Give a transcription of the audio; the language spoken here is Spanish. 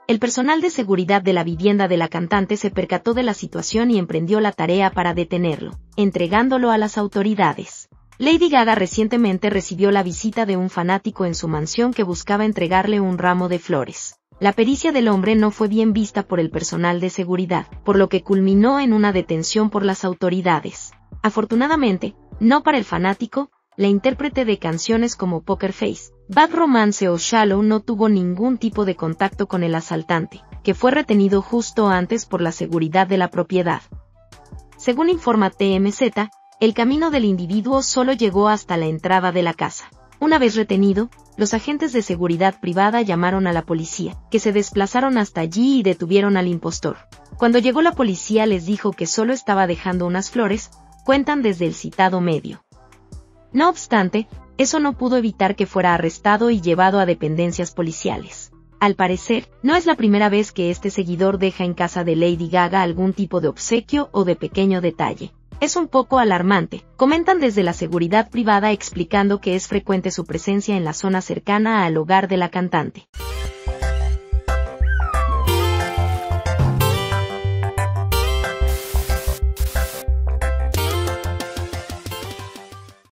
el personal de seguridad de la vivienda de la cantante se percató de la situación y emprendió la tarea para detenerlo, entregándolo a las autoridades. Lady Gaga recientemente recibió la visita de un fanático en su mansión que buscaba entregarle un ramo de flores. La pericia del hombre no fue bien vista por el personal de seguridad, por lo que culminó en una detención por las autoridades. Afortunadamente, no para el fanático, la intérprete de canciones como Poker Face, Bad Romance o Shallow no tuvo ningún tipo de contacto con el asaltante, que fue retenido justo antes por la seguridad de la propiedad. Según informa TMZ, el camino del individuo solo llegó hasta la entrada de la casa. Una vez retenido, los agentes de seguridad privada llamaron a la policía, que se desplazaron hasta allí y detuvieron al impostor. Cuando llegó la policía les dijo que solo estaba dejando unas flores, cuentan desde el citado medio. No obstante, eso no pudo evitar que fuera arrestado y llevado a dependencias policiales. Al parecer, no es la primera vez que este seguidor deja en casa de Lady Gaga algún tipo de obsequio o de pequeño detalle. Es un poco alarmante, comentan desde la seguridad privada explicando que es frecuente su presencia en la zona cercana al hogar de la cantante.